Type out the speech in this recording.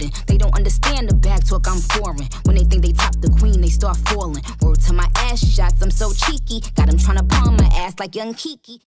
sudden. They don't understand the back talk, I'm foreign. When they think they top the queen, they start falling. Word to my ass shots, I'm so cheeky. Got them tryna palm my ass like young Kiki.